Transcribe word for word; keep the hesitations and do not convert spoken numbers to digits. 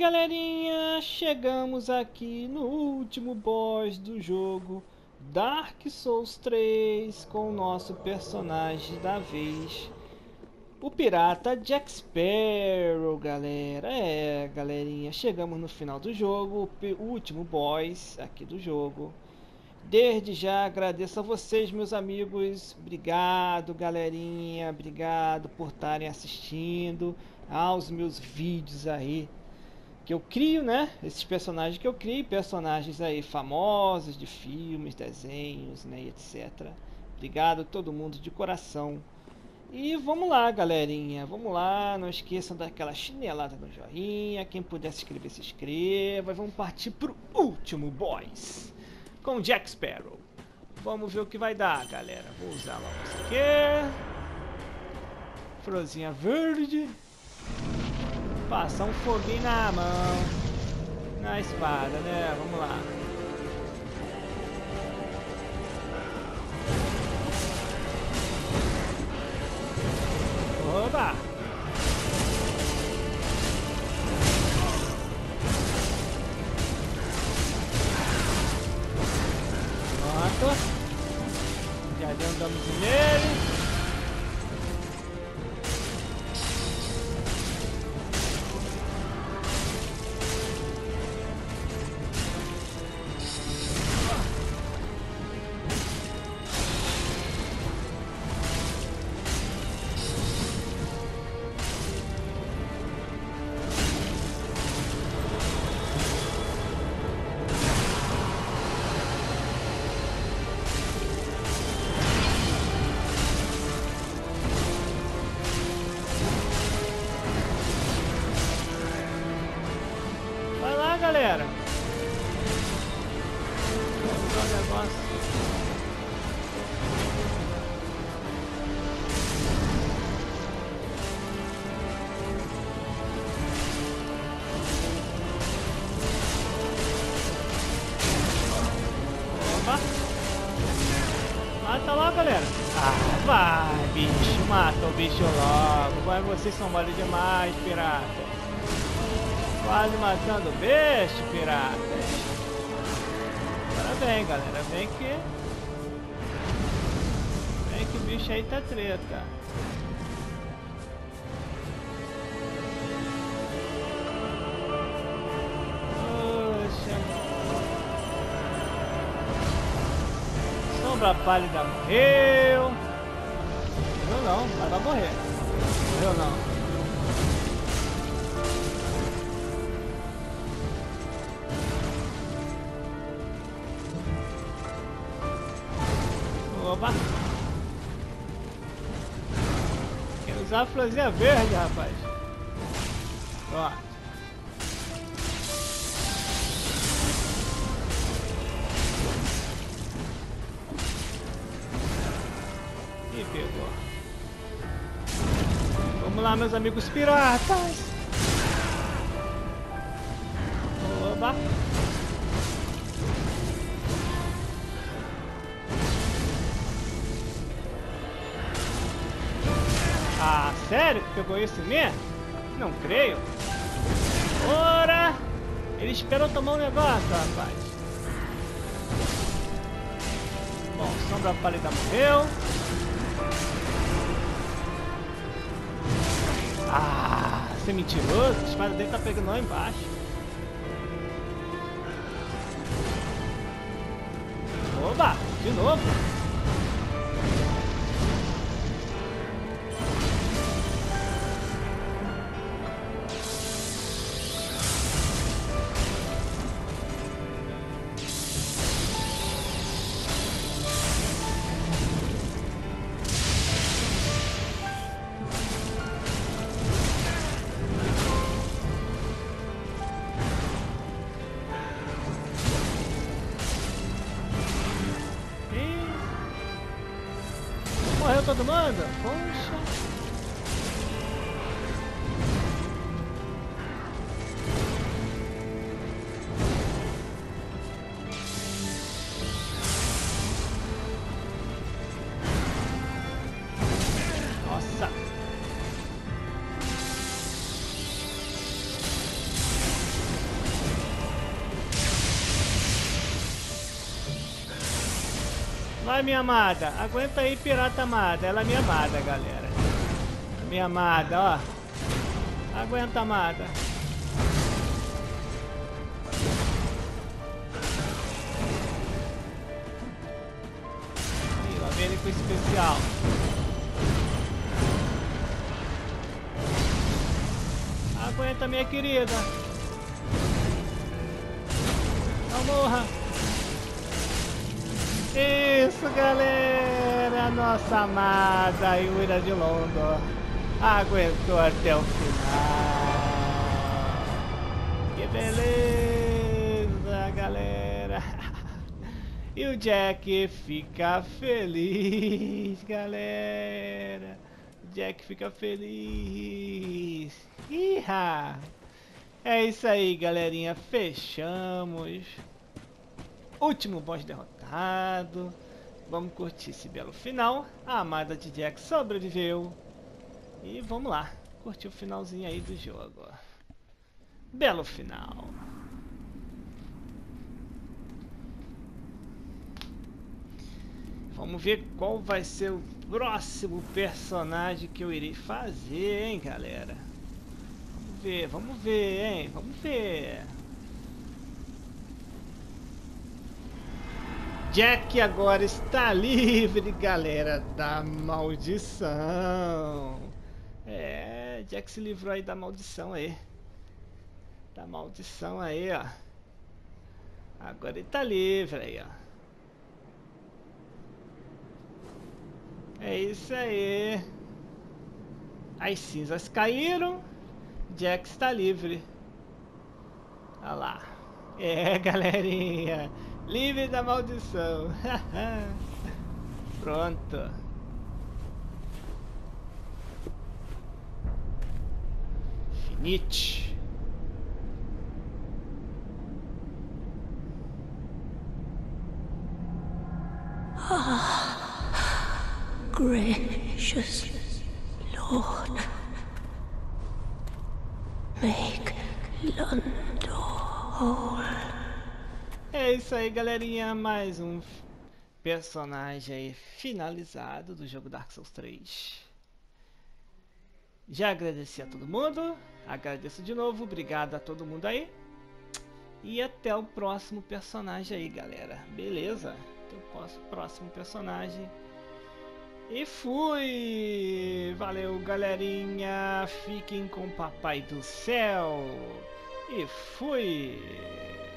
galerinha, chegamos aqui no último boss do jogo Dark Souls três com o nosso personagem da vez, o pirata Jack Sparrow, galera. É, galerinha, chegamos no final do jogo, o último boss aqui do jogo. Desde já agradeço a vocês, meus amigos. Obrigado, galerinha. Obrigado por estarem assistindo aos meus vídeos aí que eu crio, né? Esses personagens que eu crio, personagens aí famosos de filmes, desenhos, né, e etcétera. Obrigado a todo mundo de coração. E vamos lá, galerinha, vamos lá. Não esqueçam daquela chinelada no joinha. Quem puder se inscrever, se inscreva. Vamos partir pro último boss com Jack Sparrow. Vamos ver o que vai dar, galera. Vou usar logo isso aqui. Florzinha verde. Passar um foguinho na mão, na espada, né? Vamos lá. Oba! Pronto. Já deu um danozinho nele. Galera, vamos ver o negócio. Opa! Mata logo, galera. Ah, vai, bicho, mata o bicho logo. Vai, vocês são mole demais, pirata. Quase matando o bicho, piratas. Agora vem, galera. Vem que... Vem que o bicho aí tá treta. Poxa. Sombra pálida morreu. Morreu não, mas vai morrer. Morreu não. Opa! Quero usar a florzinha verde, rapaz. Pronto. E pegou. Vamos lá, meus amigos piratas. Opa! Ah, sério que pegou isso mesmo? Não creio. Ora! Ele esperou tomar um negócio, rapaz. Bom, sombra pálida morreu. Ah, você é mentiroso? A espada dele tá pegando lá embaixo. Oba! De novo! Morreu todo mundo? Poxa. Vai, minha amada. Aguenta aí, pirata amada. Ela é minha amada, galera. Minha amada, ó. Aguenta, amada. Ih, lá vem ele com especial. Aguenta, minha querida. Não morra. Isso, galera. Nossa amada Yura de London aguentou até o final. Que beleza, galera. E o Jack fica feliz, galera. O Jack fica feliz. Iha! É isso aí, galerinha. Fechamos. Último boss derrotado. Vamos curtir esse belo final. A amada de Jack sobreviveu. E vamos lá. Curtir o finalzinho aí do jogo. Belo final. Vamos ver qual vai ser o próximo personagem que eu irei fazer, hein, galera. Vamos ver, vamos ver, hein. Vamos ver. Jack agora está livre, galera, da maldição. É, Jack se livrou aí da maldição aí. Da maldição aí, ó. Agora ele tá livre aí, ó. É isso aí. As cinzas caíram. Jack está livre. Olha lá. É, galerinha. Livre da maldição. Pronto. Finite. Ah, gracious Lord, make London whole. É isso aí, galerinha. Mais um personagem aí finalizado do jogo Dark Souls três. Já agradeci a todo mundo. Agradeço de novo. Obrigado a todo mundo aí. E até o próximo personagem aí, galera. Beleza? Até o próximo personagem. E fui! Valeu, galerinha. Fiquem com o Papai do Céu. E fui!